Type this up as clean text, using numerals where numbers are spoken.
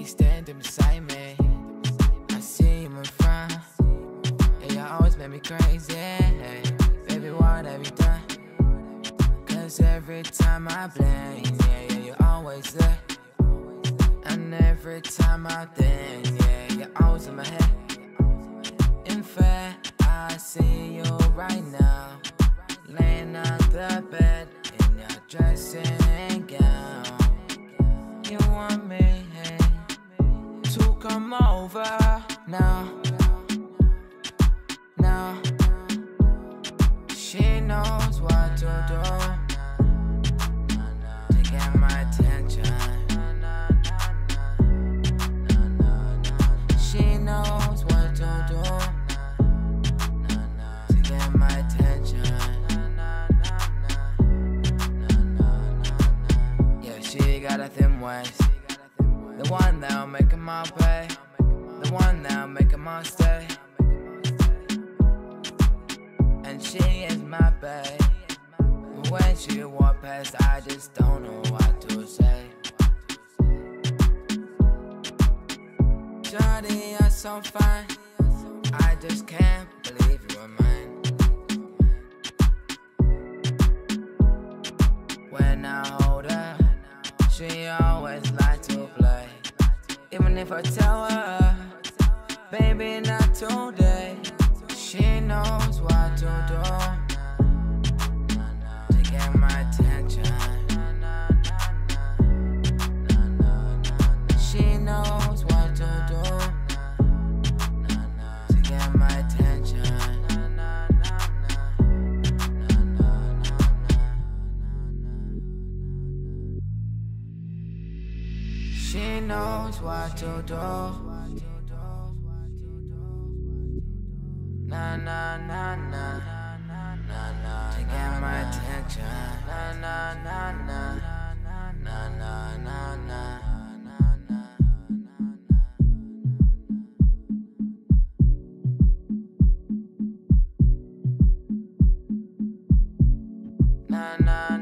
be standing beside me. I see you in front. Yeah, you always make me crazy. Hey, baby, what have you done? Cause every time I blink, yeah, you're always there. And every time I think, yeah, you're always in my head. In fact, I see you right now, laying on the bed in your dressing gown. You want me to come over now. Now she knows what to do to get my attention. She knows what to do to get my attention. Yeah, she got a thin waist, the one that'll make him all pay, the one that'll make him all stay. And she is my babe. When she walk past, I just don't know what to say. Shawty, you're so fine, I just can't believe you were mine. When I hold her, she always likes to play. Even if I tell her, baby, not today. She knows what to do to get my attention. She knows what to do to get my attention. She knows what to do. Na na na na na na to get my attention. Na na na na na na na na na na.